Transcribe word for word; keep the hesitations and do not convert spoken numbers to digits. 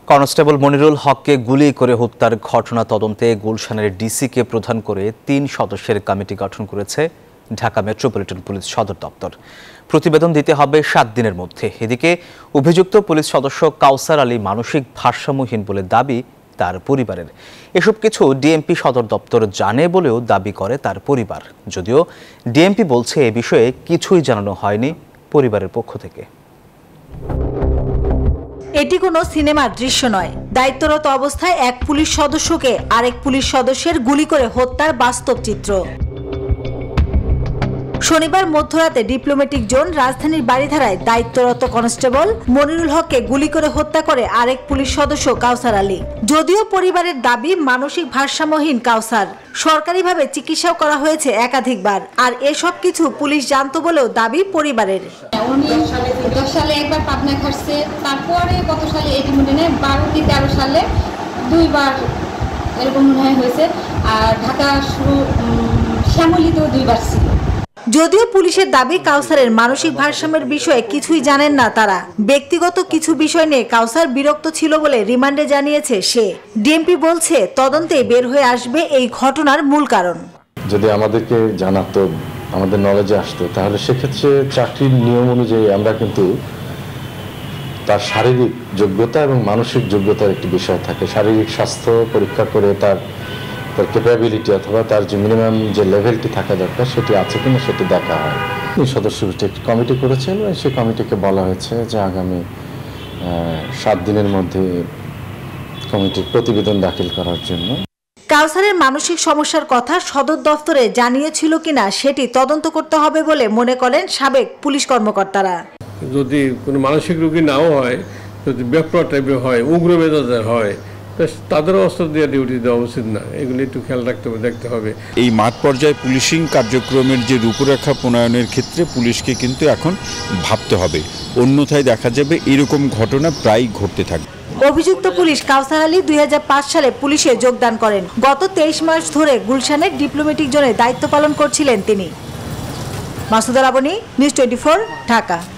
Constable Monirul হককে গুলি করে হত্যার ঘটনা তদন্তে গুলশানের ডিসিকে প্রধান করে তিন সদস্যের কমিটি গঠন করেছে ঢাকা মেট্রোপলিটন পুলিশ সদর দপ্তর। প্রতিবেদন দিতে হবে সাত দিনের মধ্যে। এদিকে অভিযুক্ত পুলিশ সদস্য কাউসার আলী মানসিক ভারসাম্যহীন বলে দাবি তার পরিবারের। এসব কিছু ডিএমপি সদর দপ্তর জানে বলেও দাবি করে তার পরিবার, যদিও ডিএমপি বলছে এ বিষয়ে কিছুই জানানো হয়নি পরিবারের পক্ষ থেকে। এটি কোনো সিনেমার দৃশ্য নয়, দায়িত্বরত অবস্থায় এক পুলিশ সদস্যকে আরেক পুলিশ সদস্যের গুলি করে হত্যার বাস্তব চিত্র। শনিবার মধ্যরাতে ডিপ্লোম্যাটিক জোন রাজধানীর বারিধারায় দায়িত্বরত কনস্টেবল মনিরুল হককে গুলি করে হত্যা করে আরেক পুলিশ সদস্য কাউসার আলী। যদিও পরিবারের দাবি মানসিক ভারসাম্যহীন কাউসার, সরকারিভাবে চিকিৎসাও করা হয়েছে একাধিকবার, আর এসব কিছু পুলিশ জানতো বলেও দাবি পরিবারের। উনি দশ সালে একবার পাবনা খাটছে, তারপরে কত সালে এটি মনে নেই বারো কি তেরো সালে দুইবার এরকম মনে হয় হয়েছে, আর ঢাকা শ্যামলীতেও দুইবার ছিল। যদিও পুলিশের দাবি কাউসারের মানসিক ভারসাম্যের বিষয়ে কিছুই জানেন না তারা। ব্যক্তিগত কিছু বিষয় নিয়ে কাউসার বিরক্ত ছিল বলে রিমান্ডে জানিয়েছে সে। ডিএমপি বলছে তদন্তে বের হয়ে আসবে এই ঘটনার মূল কারণ। যদি আমাদেরকে জানাতো, আমাদের নলেজে আসতো, তাহলে সেক্ষেত্রে চাকরির নিয়ম অনুযায়ী আমরা কিন্তু তার শারীরিক যোগ্যতা এবং মানসিক যোগ্যতার একটি বিষয় থাকে। শারীরিক স্বাস্থ্য পরীক্ষা করে তার তার ক্যাপাবিলিটি অথবা তার যে মিনিমাম যে লেভেলটি থাকা দরকার সেটি আছে কিনা সেটি দেখা হয়। এই সদস্য একটি কমিটি করেছেন, সেই কমিটিকে বলা হয়েছে যে আগামী সাত দিনের মধ্যে কমিটির প্রতিবেদন দাখিল করার জন্য। কাউসারের মানসিক সমস্যার কথা সদর দফতরে জানিয়েছিল কিনা সেটি তদন্ত করতে হবে বলে মনে করেন সাবেক পুলিশ কর্মকর্তারা। যদি কোনো মানসিক রোগী নাও হয়, যদি ব্যাপার টাইপের হয়, উগ্র মেজাজের হয়, তাদের অস্ত্র দিয়ে ডিউটি দেওয়া উচিত না। এগুলি একটু খেয়াল রাখতে হবে, দেখতে হবে। এই মাঠ পর্যায়ে পুলিশিং কার্যক্রমের যে রূপরেখা প্রণয়নের ক্ষেত্রে পুলিশকে কিন্তু এখন ভাবতে হবে, অন্যথায় দেখা যাবে এরকম ঘটনা প্রায় ঘটতে থাকবে। অভিযুক্ত পুলিশ কাউসার আলী দুই হাজার পাঁচ সালে পুলিশে যোগদান করেন। গত তেইশ মাস ধরে গুলশানের ডিপ্লোম্যাটিক জোনে দায়িত্ব পালন করছিলেন তিনি। Masuda Laboni, news twenty four, Dhaka.